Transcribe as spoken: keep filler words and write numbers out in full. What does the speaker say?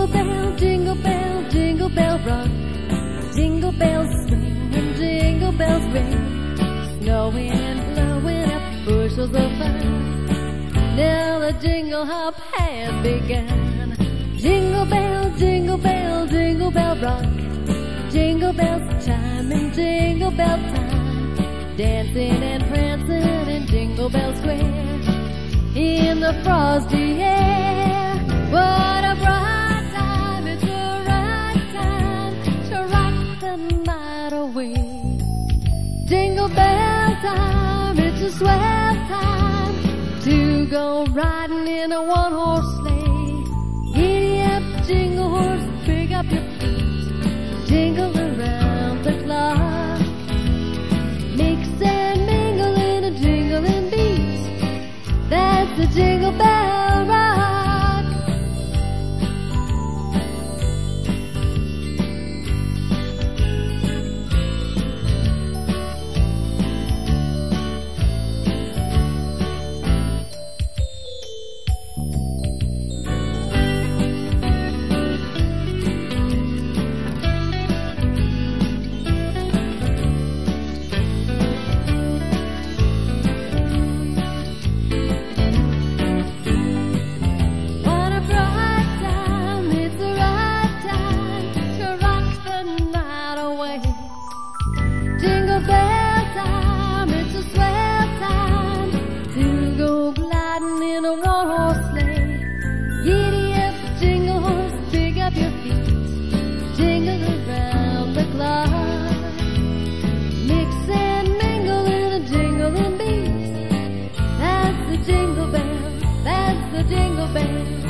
Jingle bell, jingle bell, jingle bell rock. Jingle bells swing and jingle bells ring. Snowing and blowing up bushels of fun. Now the jingle hop has begun. Jingle bell, jingle bell, jingle bell rock. Jingle bells chime in jingle bell time. Dancing and prancing in Jingle Bell Square. In the frosty air, what a bright time, it's the right time to rock the night away. Jingle bell time, it's a swell time to go riding in a one-horse sleigh. Giddy up, jingle horse, pick up your feet, jingle around the clock. Mix and mingle in a jingling beat, that's the Jingle Bell Rock. Jingle bell time, it's a swell time to go gliding in a one-horse sleigh. Giddy up, jingle horse, pick up your feet, jingle around the clock. Mix and mingle in a jingling beat, that's the jingle bell, that's the jingle bell.